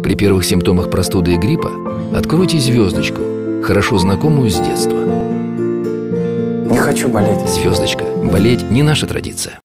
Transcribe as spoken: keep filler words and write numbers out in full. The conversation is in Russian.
При первых симптомах простуды и гриппа откройте звездочку, хорошо знакомую с детства. Не хочу болеть. Звездочка. Болеть не наша традиция.